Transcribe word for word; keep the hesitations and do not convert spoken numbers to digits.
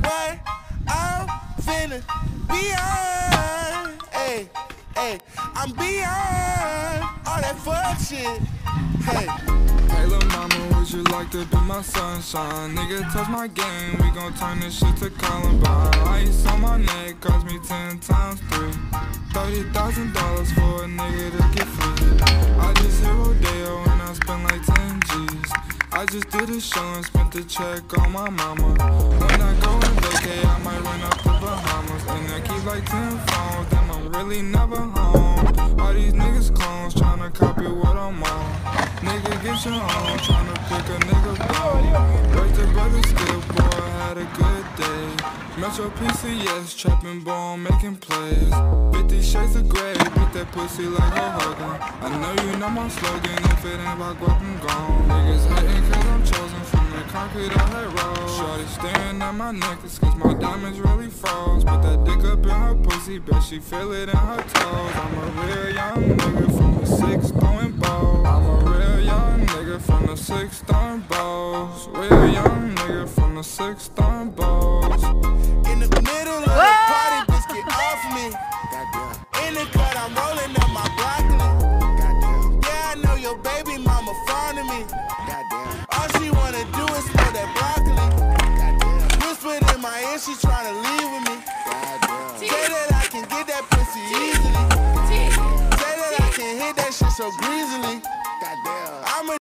Boy, I'm finna beyond. Hey, hey, I'm beyond all that fuck shit. Hey. Hey lil' mama, would you like to be my sunshine? Nigga, touch my game, we gon' turn this shit to Columbine. Ice on my neck cost me ten times three. Thirty thousand dollars for a nigga to get free. I just hit Rodeo and I spent like ten G's. I just did a show and spent the check on my mama. When I go and vacay, I might run up the Bahamas. And I keep like ten phones, then I'm really never home. All these niggas clones tryna copy what I'm on. Nigga, get your own, tryna pick a nigga bone. Break the brother skill, boy, had a good day. Metro P C S, trapping ball, making plays. Fifty shades of gray, beat that pussy like a Hogan. I know you know my slogan, if it ain't about guap, I'm gone. Niggas hating cause I'm chosen from the concrete I hate road. Shorty staring at my necklace cause my diamonds really froze. Put that dick up in her pussy, bet she feel it in her toes. I'm a real young nigga from the six throwing balls. I'm a real young nigga from the six throwing balls. Real young nigga from the six throwing balls. In the middle of the party, bitch, get off me. In the cut, I'm rolling up my broccoli. Yeah, I know your baby mama fond of me. All she wanna do is smoke that broccoli. Whispered in my ear, she tryna leave with me. Say that I can get that pussy easily. Say that I can hit that shit so greasily. I'm a